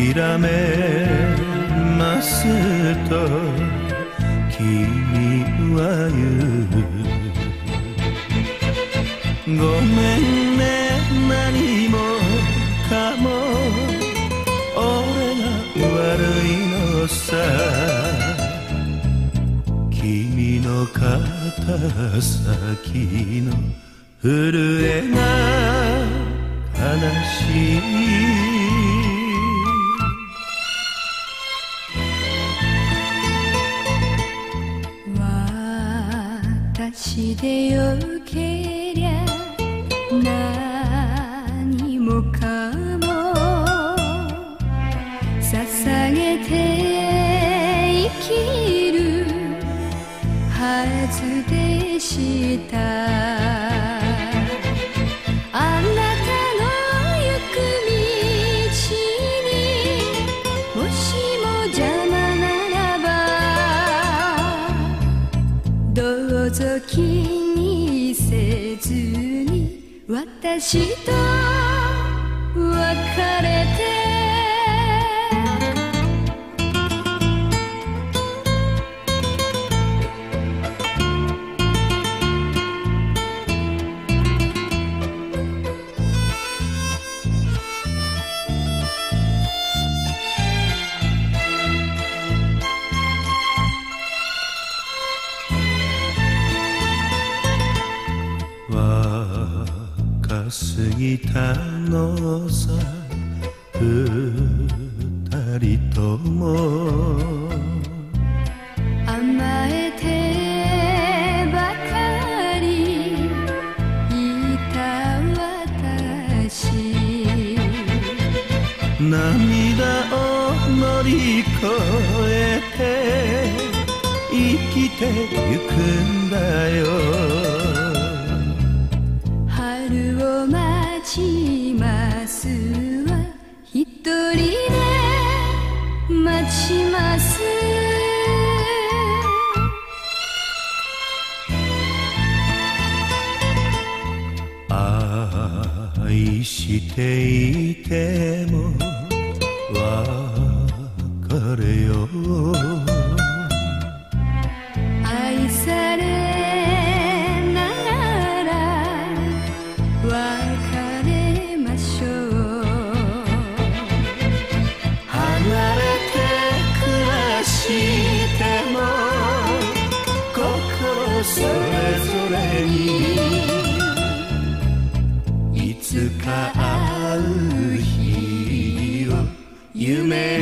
諦めますと君は言う。ごめんね、何もかも俺が悪いのさ。君の肩先の震えが悲しい。 私でよけりゃ何もかも捧げて生きるはずでした。あなたの行く道にもしも邪魔ならばどうぞ気にせずに私と別れて。 若すぎたのさ二人とも。 甘えてばかりいた私、 涙を乗り越えて生きてゆくんだよ。 春を待ちますわ、一人で待ちます。 愛していても別れよう。 愛されながら別れましょう。 離れて暮らしても心それぞれにいつか会う日を夢